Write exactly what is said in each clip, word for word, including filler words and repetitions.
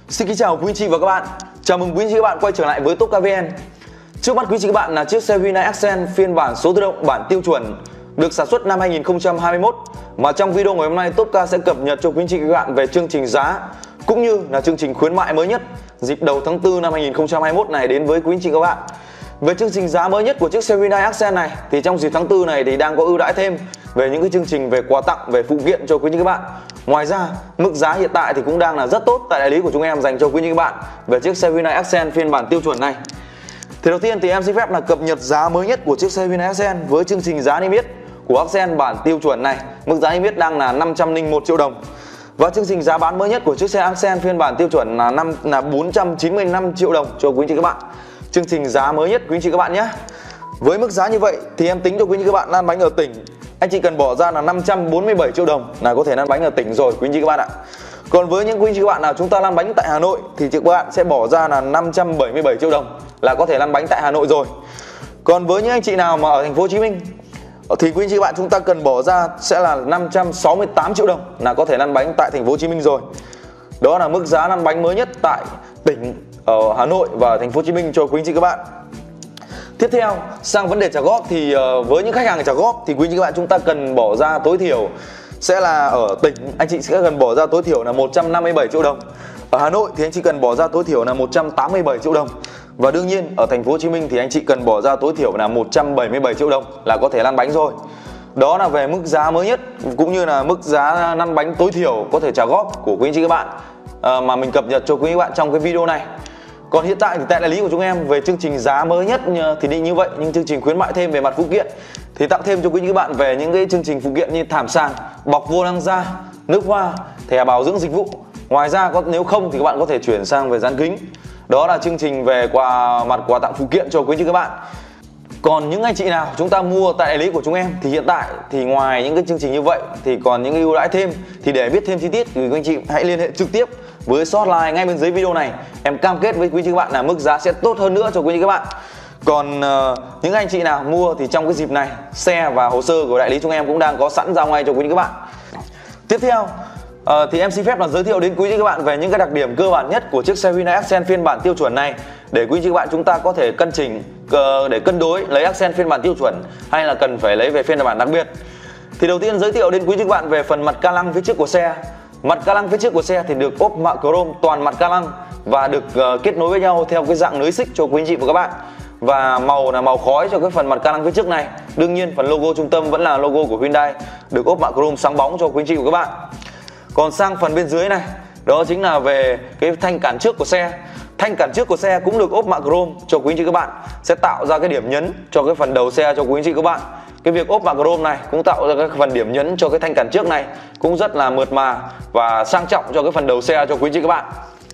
Xin kính chào quý anh chị và các bạn. Chào mừng quý anh chị và các bạn quay trở lại với Top ca vê en. Trước mắt quý anh chị và các bạn là chiếc xe Hyundai Accent phiên bản số tự động bản tiêu chuẩn được sản xuất năm hai nghìn không trăm hai mươi mốt. Mà trong video ngày hôm nay Top ca sẽ cập nhật cho quý anh chị và các bạn về chương trình giá cũng như là chương trình khuyến mại mới nhất dịp đầu tháng tư năm hai nghìn không trăm hai mươi mốt này đến với quý anh chị và các bạn. Về chương trình giá mới nhất của chiếc xe Hyundai Accent này thì trong dịp tháng tư này thì đang có ưu đãi thêm về những cái chương trình về quà tặng, về phụ kiện cho quý anh chị các bạn. Ngoài ra, mức giá hiện tại thì cũng đang là rất tốt tại đại lý của chúng em dành cho quý anh chị các bạn về chiếc xe Hyundai Accent phiên bản tiêu chuẩn này. Thì đầu tiên thì em xin phép là cập nhật giá mới nhất của chiếc xe Hyundai Accent với chương trình giá niêm yết của Accent bản tiêu chuẩn này. Mức giá niêm yết đang là năm trăm lẻ một triệu đồng. Và chương trình giá bán mới nhất của chiếc xe Accent phiên bản tiêu chuẩn là năm là bốn trăm chín mươi lăm triệu đồng cho quý anh chị các bạn. Chương trình giá mới nhất quý anh chị các bạn nhé. Với mức giá như vậy thì em tính cho quý anh chị các bạn lăn bánh ở tỉnh, anh chị cần bỏ ra là năm trăm bốn mươi bảy triệu đồng là có thể lăn bánh ở tỉnh rồi quý anh chị các bạn ạ. Còn với những quý anh chị các bạn nào chúng ta lăn bánh tại Hà Nội thì các bạn sẽ bỏ ra là năm trăm bảy mươi bảy triệu đồng là có thể lăn bánh tại Hà Nội rồi. Còn với những anh chị nào mà ở thành phố Hồ Chí Minh thì quý anh chị các bạn chúng ta cần bỏ ra sẽ là năm trăm sáu mươi tám triệu đồng là có thể lăn bánh tại thành phố Hồ Chí Minh rồi. Đó là mức giá lăn bánh mới nhất tại tỉnh ở Hà Nội và thành phố Hồ Chí Minh cho quý anh chị các bạn. Tiếp theo sang vấn đề trả góp thì uh, với những khách hàng trả góp thì quý anh chị các bạn chúng ta cần bỏ ra tối thiểu sẽ là ở tỉnh anh chị sẽ cần bỏ ra tối thiểu là một trăm năm mươi bảy triệu đồng. Ở Hà Nội thì anh chị cần bỏ ra tối thiểu là một trăm tám mươi bảy triệu đồng. Và đương nhiên ở thành phố Hồ Chí Minh thì anh chị cần bỏ ra tối thiểu là một trăm bảy mươi bảy triệu đồng là có thể lăn bánh rồi. Đó là về mức giá mới nhất cũng như là mức giá lăn bánh tối thiểu có thể trả góp của quý anh chị các bạn uh, mà mình cập nhật cho quý anh chị các bạn trong cái video này. Còn hiện tại thì tại đại lý của chúng em về chương trình giá mới nhất thì đi như vậy, nhưng chương trình khuyến mại thêm về mặt phụ kiện thì tặng thêm cho quý vị các bạn về những cái chương trình phụ kiện như thảm sàn, bọc vô lăng da, nước hoa, thẻ bảo dưỡng dịch vụ. Ngoài ra có nếu không thì các bạn có thể chuyển sang về dán kính. Đó là chương trình về quà mặt quà tặng phụ kiện cho quý vị các bạn. Còn những anh chị nào chúng ta mua tại đại lý của chúng em thì hiện tại thì ngoài những cái chương trình như vậy thì còn những cái ưu đãi thêm, thì để biết thêm chi tiết thì quý anh chị hãy liên hệ trực tiếp với số hotline ngay bên dưới video này. Em cam kết với quý chị các bạn là mức giá sẽ tốt hơn nữa cho quý chị các bạn. Còn uh, những anh chị nào mua thì trong cái dịp này xe và hồ sơ của đại lý chúng em cũng đang có sẵn giao ngay cho quý chị các bạn. Tiếp theo uh, thì em xin phép là giới thiệu đến quý chị các bạn về những cái đặc điểm cơ bản nhất của chiếc xe Hyundai Accent phiên bản tiêu chuẩn này để quý chị các bạn chúng ta có thể cân chỉnh uh, để cân đối lấy Accent phiên bản tiêu chuẩn hay là cần phải lấy về phiên bản đặc biệt. Thì đầu tiên giới thiệu đến quý chị các bạn về phần mặt ca lăng phía trước của xe. Mặt ca lăng phía trước của xe thì được ốp mạ chrome toàn mặt ca lăng và được uh, kết nối với nhau theo cái dạng lưới xích cho quý anh chị và các bạn. Và màu là màu khói cho cái phần mặt ca lăng phía trước này. Đương nhiên phần logo trung tâm vẫn là logo của Hyundai, được ốp mạ chrome sáng bóng cho quý anh chị và các bạn. Còn sang phần bên dưới này, đó chính là về cái thanh cản trước của xe. Thanh cản trước của xe cũng được ốp mạ chrome cho quý anh chị các bạn, sẽ tạo ra cái điểm nhấn cho cái phần đầu xe cho quý anh chị các bạn. Cái việc ốp mạ chrome này cũng tạo ra cái phần điểm nhấn cho cái thanh cản trước này, cũng rất là mượt mà và sang trọng cho cái phần đầu xe cho quý chị các bạn.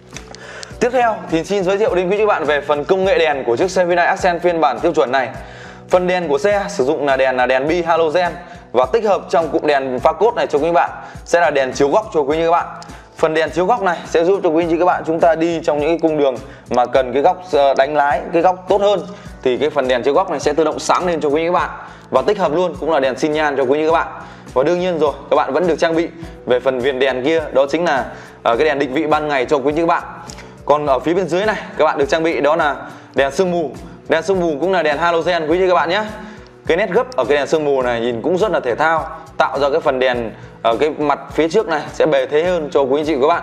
Tiếp theo thì xin giới thiệu đến quý chị các bạn về phần công nghệ đèn của chiếc xe Hyundai Accent phiên bản tiêu chuẩn này. Phần đèn của xe sử dụng là đèn là đèn bi halogen và tích hợp trong cụm đèn pha cốt này cho quý bạn sẽ là đèn chiếu góc cho quý chị các bạn. Phần đèn chiếu góc này sẽ giúp cho quý anh chị các bạn chúng ta đi trong những cái cung đường mà cần cái góc đánh lái, cái góc tốt hơn thì cái phần đèn chiếu góc này sẽ tự động sáng lên cho quý anh chị các bạn. Và tích hợp luôn cũng là đèn xi nhan cho quý anh chị các bạn. Và đương nhiên rồi, các bạn vẫn được trang bị về phần viền đèn kia, đó chính là uh, cái đèn định vị ban ngày cho quý anh chị các bạn. Còn ở phía bên dưới này các bạn được trang bị đó là đèn sương mù. Đèn sương mù cũng là đèn halogen quý anh chị các bạn nhé. Cái nét gấp ở cái đèn sương mù này nhìn cũng rất là thể thao, tạo ra cái phần đèn ở cái mặt phía trước này sẽ bề thế hơn cho quý anh chị các bạn.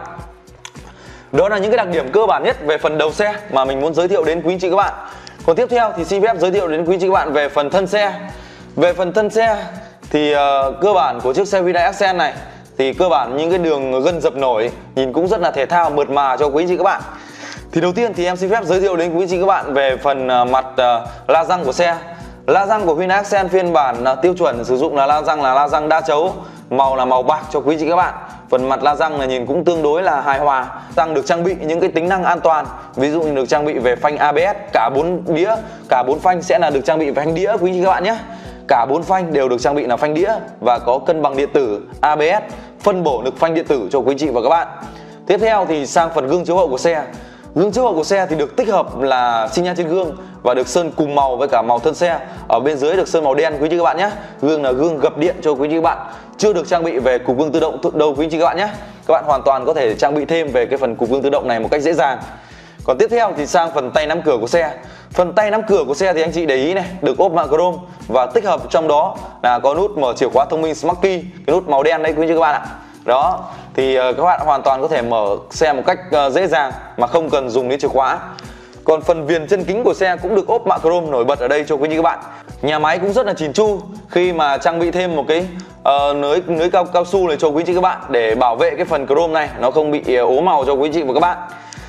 Đó là những cái đặc điểm cơ bản nhất về phần đầu xe mà mình muốn giới thiệu đến quý anh chị các bạn. Còn tiếp theo thì xin phép giới thiệu đến quý anh chị các bạn về phần thân xe. Về phần thân xe thì uh, cơ bản của chiếc xe Hyundai Accent này thì cơ bản những cái đường gân dập nổi nhìn cũng rất là thể thao mượt mà cho quý anh chị các bạn. Thì đầu tiên thì em xin phép giới thiệu đến quý anh chị các bạn về phần uh, mặt uh, la răng của xe. La răng của Hyundai Accent phiên bản uh, tiêu chuẩn sử dụng là la răng là la răng đa chấu, màu là màu bạc cho quý anh chị các bạn. Phần mặt la răng này nhìn cũng tương đối là hài hòa. Răng được trang bị những cái tính năng an toàn, ví dụ như được trang bị về phanh a bê ét, cả bốn đĩa, cả bốn phanh sẽ là được trang bị về phanh đĩa quý anh chị các bạn nhé. Cả bốn phanh đều được trang bị là phanh đĩa và có cân bằng điện tử a bê ét, phân bổ lực phanh điện tử cho quý anh chị và các bạn. Tiếp theo thì sang phần gương chiếu hậu của xe. Gương chiếu hậu của xe thì được tích hợp là xi nhan trên gương và được sơn cùng màu với cả màu thân xe. Ở bên dưới được sơn màu đen quý anh chị các bạn nhé. Gương là gương gập điện cho quý anh chị các bạn, chưa được trang bị về cục gương tự động đâu quý anh chị các bạn nhé. các bạn hoàn toàn có thể trang bị thêm về cái phần cục gương tự động này một cách dễ dàng. Còn tiếp theo thì sang phần tay nắm cửa của xe. Phần tay nắm cửa của xe thì anh chị để ý này, được ốp mạ chrome và tích hợp trong đó là có nút mở chìa khóa thông minh Smart Key, cái nút màu đen đấy quý anh chị các bạn ạ. Đó, thì các bạn hoàn toàn có thể mở xe một cách dễ dàng mà không cần dùng đến chìa khóa. Còn phần viền chân kính của xe cũng được ốp mạ chrome nổi bật ở đây cho quý anh chị các bạn. Nhà máy cũng rất là chỉn chu khi mà trang bị thêm một cái uh, lưới lưới cao cao su này cho quý anh chị các bạn để bảo vệ cái phần chrome này nó không bị ố màu cho quý anh chị và các bạn.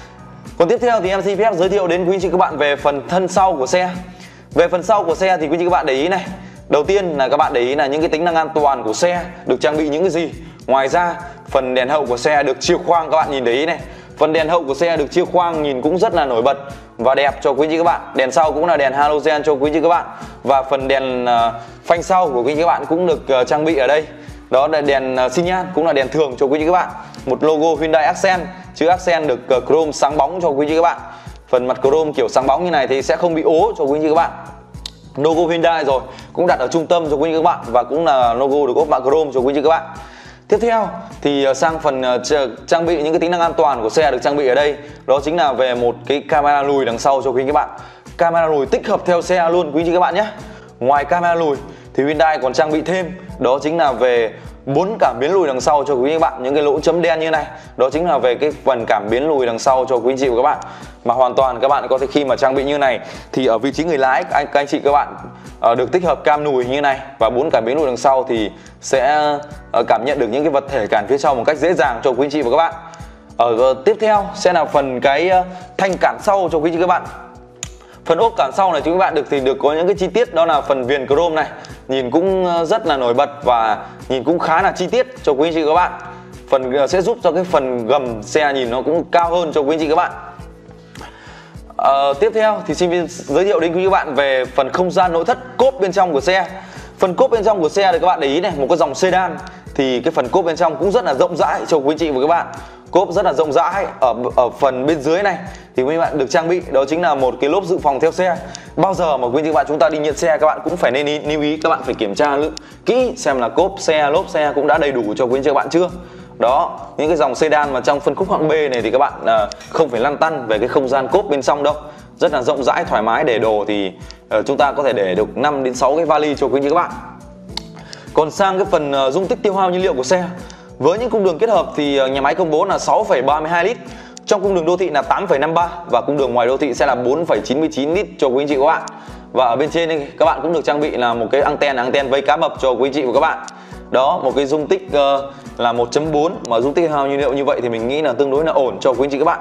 Còn tiếp theo thì em xin phép giới thiệu đến quý anh chị các bạn về phần thân sau của xe. Về phần sau của xe thì quý anh chị các bạn để ý này. Đầu tiên là các bạn để ý là những cái tính năng an toàn của xe được trang bị những cái gì. Ngoài ra phần đèn hậu của xe được chiêu khoang, các bạn nhìn để ý này. Phần đèn hậu của xe được chiêu khoang nhìn cũng rất là nổi bật và đẹp cho quý anh chị các bạn. Đèn sau cũng là đèn halogen cho quý anh chị các bạn. Và phần đèn uh, phanh sau của quý anh chị các bạn cũng được uh, trang bị ở đây. Đó là đèn uh, xi nhan, cũng là đèn thường cho quý anh chị các bạn. Một logo Hyundai Accent, chữ Accent được uh, chrome sáng bóng cho quý anh chị các bạn. Phần mặt chrome kiểu sáng bóng như này thì sẽ không bị ố cho quý anh chị các bạn. Logo Hyundai rồi cũng đặt ở trung tâm cho quý anh chị các bạn và cũng là logo được ốp mạ chrome cho quý anh chị các bạn. Tiếp theo thì sang phần trang bị những cái tính năng an toàn của xe được trang bị ở đây, đó chính là về một cái camera lùi đằng sau cho quý anh các bạn. Camera lùi tích hợp theo xe luôn quý anh chị các bạn nhé. Ngoài camera lùi thì Hyundai còn trang bị thêm đó chính là về bốn cảm biến lùi đằng sau cho quý anh các bạn, những cái lỗ chấm đen như này. Đó chính là về cái phần cảm biến lùi đằng sau cho quý anh chị và các bạn. Mà hoàn toàn các bạn có thể khi mà trang bị như này thì ở vị trí người lái anh các anh chị các bạn uh, được tích hợp cam lùi như này và bốn cảm biến lùi đằng sau thì sẽ uh, cảm nhận được những cái vật thể cản phía sau một cách dễ dàng cho quý anh chị và các bạn. Ở uh, tiếp theo sẽ là phần cái uh, thanh cản sau cho quý anh chị các bạn. Phần ốp cản sau này chúng các bạn được thì được có những cái chi tiết, đó là phần viền chrome này nhìn cũng rất là nổi bật và nhìn cũng khá là chi tiết cho quý anh chị các bạn. Phần sẽ giúp cho cái phần gầm xe nhìn nó cũng cao hơn cho quý anh chị các bạn. Uh, tiếp theo thì xin giới thiệu đến quý các bạn về phần không gian nội thất cốp bên trong của xe. Phần cốp bên trong của xe thì các bạn để ý này, một cái dòng sedan thì cái phần cốp bên trong cũng rất là rộng rãi cho quý anh chị và các bạn. Cốp rất là rộng rãi. Ở ở phần bên dưới này thì quý bạn được trang bị đó chính là một cái lốp dự phòng theo xe. Bao giờ mà quý anh chị bạn chúng ta đi nhận xe các bạn cũng phải nên lưu ý, các bạn phải kiểm tra kỹ xem là cốp xe, lốp xe cũng đã đầy đủ cho quý anh chị các bạn chưa. Đó, những cái dòng sedan mà trong phân khúc hạng B này thì các bạn uh, không phải lăn tăn về cái không gian cốp bên trong đâu, rất là rộng rãi thoải mái, để đồ thì uh, chúng ta có thể để được năm đến sáu cái vali cho quý anh chị các bạn. Còn sang cái phần uh, dung tích tiêu hao nhiên liệu của xe, với những cung đường kết hợp thì uh, nhà máy công bố là sáu phẩy ba mươi hai lít, trong cung đường đô thị là tám phẩy năm mươi ba và cung đường ngoài đô thị sẽ là bốn phẩy chín mươi chín lít cho quý anh chị các bạn. Và ở bên trên đây các bạn cũng được trang bị là một cái anten anten vây cá mập cho quý anh chị và các bạn. Đó, một cái dung tích uh, là một chấm bốn mà dung tích tiêu hao nhiên liệu như vậy thì mình nghĩ là tương đối là ổn cho quý anh chị các bạn.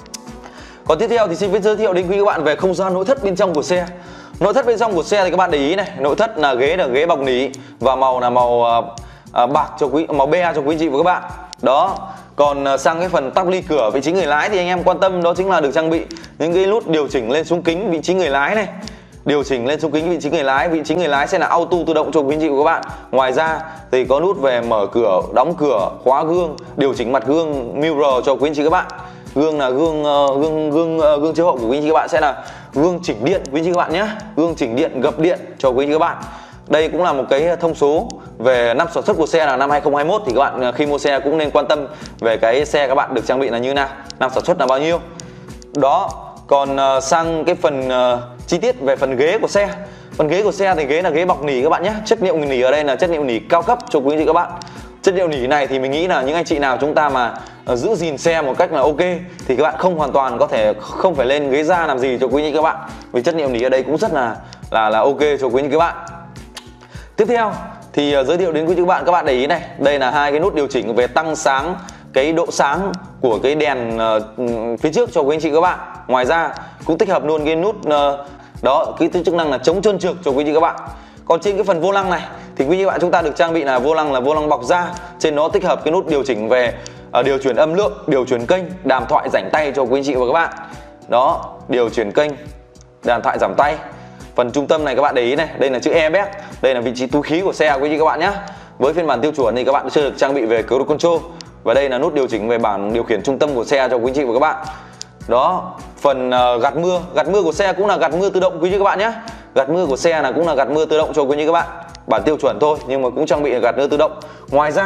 Còn tiếp theo thì xin giới thiệu đến quý các bạn về không gian nội thất bên trong của xe. Nội thất bên trong của xe thì các bạn để ý này, nội thất là ghế là ghế bọc nỉ và màu là màu uh, uh, bạc cho quý màu be cho quý anh chị và các bạn. Đó. Còn uh, sang cái phần tắp ly cửa vị trí người lái thì anh em quan tâm đó chính là được trang bị những cái nút điều chỉnh lên xuống kính vị trí người lái này. Điều chỉnh lên xuống kính vị trí người lái, vị trí người lái sẽ là auto tự động cho quý anh chị của các bạn. Ngoài ra thì có nút về mở cửa, đóng cửa, khóa gương, điều chỉnh mặt gương mirror cho quý anh chị các bạn. Gương là gương uh, gương gương uh, gương chiếu hậu của quý anh chị các bạn sẽ là gương chỉnh điện quý anh chị các bạn nhé. Gương chỉnh điện gập điện cho quý anh chị các bạn. Đây cũng là một cái thông số về năm sản xuất của xe là năm hai không hai mốt, thì các bạn khi mua xe cũng nên quan tâm về cái xe các bạn được trang bị là như nào, năm sản xuất là bao nhiêu. Đó, còn uh, sang cái phần uh, chi tiết về phần ghế của xe. Phần ghế của xe thì ghế là ghế bọc nỉ các bạn nhé. Chất liệu nỉ ở đây là chất liệu nỉ cao cấp cho quý anh chị các bạn. Chất liệu nỉ này thì mình nghĩ là những anh chị nào chúng ta mà uh, giữ gìn xe một cách là ok thì các bạn không hoàn toàn có thể không phải lên ghế da làm gì cho quý anh chị các bạn. Vì chất liệu nỉ ở đây cũng rất là là là ok cho quý anh chị các bạn. Tiếp theo thì uh, giới thiệu đến quý anh chị các bạn, các bạn để ý này, đây là hai cái nút điều chỉnh về tăng sáng cái độ sáng của cái đèn uh, phía trước cho quý anh chị các bạn. Ngoài ra cũng tích hợp luôn cái nút uh, đó, cái chức năng là chống trơn trượt cho quý anh chị các bạn. Còn trên cái phần vô lăng này thì quý anh chị các bạn chúng ta được trang bị là vô lăng là vô lăng bọc da, trên nó tích hợp cái nút điều chỉnh về uh, điều chuyển âm lượng, điều chuyển kênh, đàm thoại rảnh tay cho quý anh chị và các bạn. Đó, điều chuyển kênh, đàm thoại giảm tay. Phần trung tâm này các bạn để ý này, đây là chữ airbag, đây là vị trí túi khí của xe quý anh chị các bạn nhé. Với phiên bản tiêu chuẩn thì các bạn chưa được trang bị về cruise control. Và đây là nút điều chỉnh về bảng điều khiển trung tâm của xe cho quý anh chị và các bạn. Đó, phần uh, gạt mưa, gạt mưa của xe cũng là gạt mưa tự động quý anh chị các bạn nhé. Gạt mưa của xe là cũng là gạt mưa tự động cho quý anh chị các bạn. Bản tiêu chuẩn thôi nhưng mà cũng trang bị gạt mưa tự động. Ngoài ra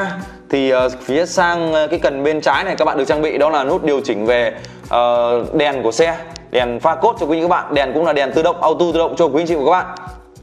thì uh, phía sang cái cần bên trái này các bạn được trang bị đó là nút điều chỉnh về uh, đèn của xe, đèn pha cốt cho quý vị các bạn. Đèn cũng là đèn tự động, auto tự động cho quý anh chị và các bạn.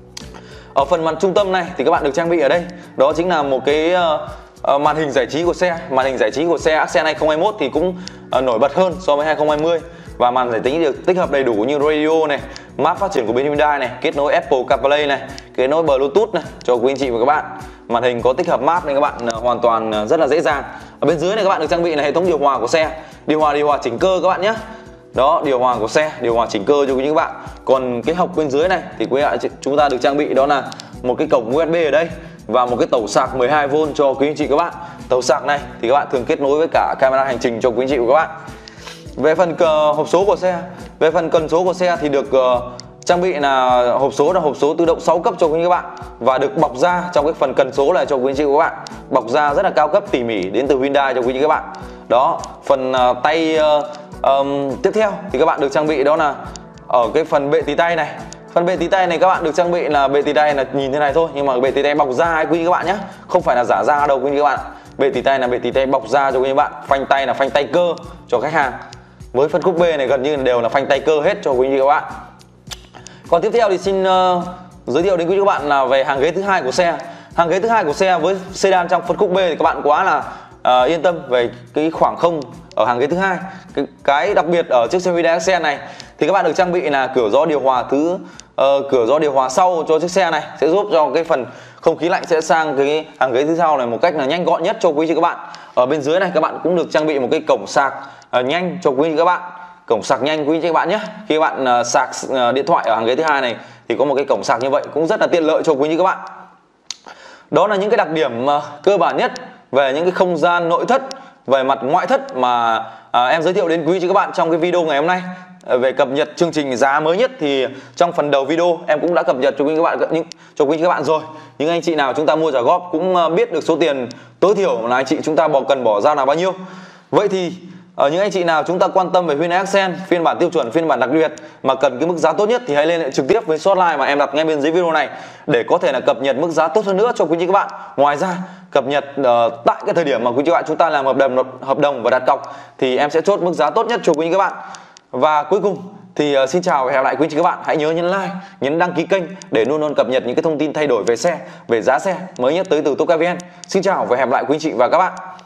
Ở phần mặt trung tâm này thì các bạn được trang bị ở đây đó chính là một cái uh, uh, màn hình giải trí của xe. Màn hình giải trí của xe Accent hai không hai mốt thì cũng uh, nổi bật hơn so với hai không hai không, và màn giải trí được tích hợp đầy đủ như radio này, map phát triển của bên Hyundai này, kết nối Apple CarPlay này, kết nối Bluetooth này cho quý anh chị và các bạn. Màn hình có tích hợp map nên các bạn uh, hoàn toàn uh, rất là dễ dàng. Ở bên dưới này các bạn được trang bị là hệ thống điều hòa của xe, điều hòa điều hòa chỉnh cơ các bạn nhé. Đó, điều hòa của xe, điều hòa chỉnh cơ cho quý những bạn. Còn cái hộc bên dưới này thì quý bạn chúng ta được trang bị đó là một cái cổng u ét bê ở đây và một cái tẩu sạc mười hai vôn cho quý anh chị các bạn. Tẩu sạc này thì các bạn thường kết nối với cả camera hành trình cho quý anh chị và các bạn. Về phần uh, hộp số của xe, về phần cần số của xe thì được uh, trang bị là hộp số là hộp số tự động sáu cấp cho quý anh các bạn, và được bọc da trong cái phần cần số này cho quý anh chị và các bạn. Bọc da rất là cao cấp tỉ mỉ đến từ Hyundai cho quý anh chị các bạn. Đó, phần uh, tay uh, Um, tiếp theo thì các bạn được trang bị đó là ở cái phần bệ tì tay này. Phần bệ tì tay này các bạn được trang bị là bệ tì tay là nhìn thế này thôi, nhưng mà bệ tì tay bọc da ấy quý các bạn nhé, không phải là giả da đâu quý các bạn. Bệ tì tay là bệ tì tay bọc da cho quý các bạn. Phanh tay là phanh tay cơ cho khách hàng. Với phân khúc B này gần như đều là phanh tay cơ hết cho quý các bạn. Còn tiếp theo thì xin uh, giới thiệu đến quý các bạn là về hàng ghế thứ hai của xe. Hàng ghế thứ hai của xe với sedan trong phân khúc B thì các bạn quá là uh, yên tâm về cái khoảng không ở hàng ghế thứ hai. Cái, cái đặc biệt ở chiếc xe Hyundai Accent này thì các bạn được trang bị là cửa gió điều hòa thứ uh, cửa gió điều hòa sau cho chiếc xe này, sẽ giúp cho cái phần không khí lạnh sẽ sang cái hàng ghế thứ sau này một cách là nhanh gọn nhất cho quý chị các bạn. Ở bên dưới này các bạn cũng được trang bị một cái cổng sạc uh, nhanh cho quý chị các bạn. Cổng sạc nhanh quý chị các bạn nhé. Khi các bạn uh, sạc uh, điện thoại ở hàng ghế thứ hai này thì có một cái cổng sạc như vậy cũng rất là tiện lợi cho quý chị các bạn. Đó là những cái đặc điểm uh, cơ bản nhất về những cái không gian nội thất, về mặt ngoại thất mà à, em giới thiệu đến quý chị các bạn trong cái video ngày hôm nay. Về cập nhật chương trình giá mới nhất thì trong phần đầu video em cũng đã cập nhật cho quý các bạn những cho quý các bạn rồi. Những anh chị nào chúng ta mua trả góp cũng biết được số tiền tối thiểu là anh chị chúng ta bỏ cần bỏ ra là bao nhiêu. Vậy thì ở những anh chị nào chúng ta quan tâm về Hyundai Accent phiên bản tiêu chuẩn, phiên bản đặc biệt mà cần cái mức giá tốt nhất thì hãy liên hệ trực tiếp với số hotline mà em đặt ngay bên dưới video này để có thể là cập nhật mức giá tốt hơn nữa cho quý chị các bạn. Ngoài ra cập nhật uh, tại cái thời điểm mà quý chị các bạn chúng ta làm hợp đồng hợp đồng và đặt cọc thì em sẽ chốt mức giá tốt nhất cho quý chị các bạn. Và cuối cùng thì uh, xin chào và hẹn gặp lại quý chị các bạn. Hãy nhớ nhấn like, nhấn đăng ký kênh để luôn luôn cập nhật những cái thông tin thay đổi về xe, về giá xe mới nhất tới từ Top Car vê en. Xin chào và hẹn gặp lại quý chị và các bạn.